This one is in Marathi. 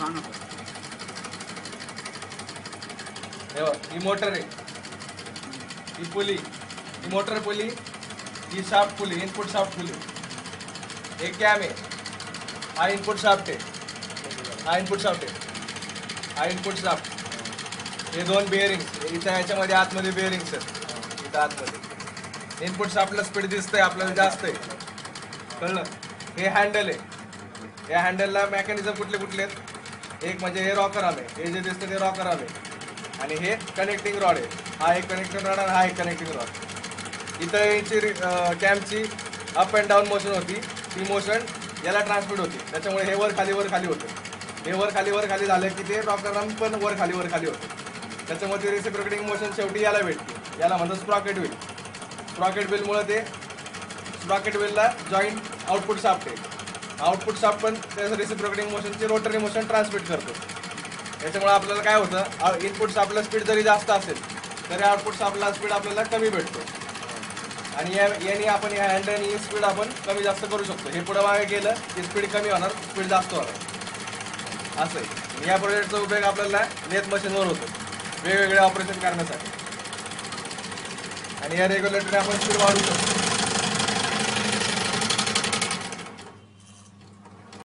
ही मोटर आहे, ही पुली, ही मोटर पुली, ही shaft pulley, input shaft pulley, एक कॅम आहे, हा इनपुट शाफ्ट आहे, हा इनपुट शाफ्ट आहे, हा इनपुट शाफ्ट, हे दोन बेअरिंग्स इथं याच्यामध्ये आतमध्ये बेअरिंग्स आहेत इथं आतमध्ये. इनपुट शाफ्टला स्पीड दिसतंय आपल्याला जास्त आहे, कळलं. हे हँडल आहे, या हँडलला मेकॅनिझम कुठले कुठले आहेत, एक म्हणजे हे रॉकर आर्म आहे, हे जे दिसतं ते रॉकर आर्म आहे, आणि हे कनेक्टिंग रॉड आहे, हा एक कनेक्टिंग रॉड आणि हा एक कनेक्टिंग रॉड. इथं याची कॅमची अप अँड डाऊन मोशन होती, ती मोशन याला ट्रान्समिट होती, त्याच्यामुळे हे वर खाली होतं. हे वर खाली झालं की ते रॉकर आर्म पण वर खाली होतं, त्याच्यामुळे ते रेसिप्रोकेटिंग मोशन शेवटी याला भेटते, याला म्हणतात स्प्रॉकेट व्हील. स्प्रॉकेट व्हीलमुळे ते स्प्रॉकेट व्हीलला जॉईंट आउटपुट शाफ्ट आहे, आउटपुट शाफ्ट पण त्याचं रेसिप्रोकेटिंग मोशनची रोटरी मोशन ट्रान्समिट करतो. त्याच्यामुळे आपल्याला काय होतं, इनपुट शाफ्टला स्पीड जरी जास्त असेल तरी आउटपुट शाफ्टला स्पीड आपल्याला कमी भेटतो, आणि याने आपण या हँडलनी स्पीड आपण कमी जास्त करू शकतो. हे पुढे मागे गेलं की स्पीड कमी होणार, स्पीड जास्त होणार, असं आहे. या प्रोजेक्टचा उपयोग आपल्याला लेथ मशीनवर होतो वेगवेगळे ऑपरेशन करण्यासाठी, आणि या रेग्युलेटरने आपण स्पीड वाढवू शकतो.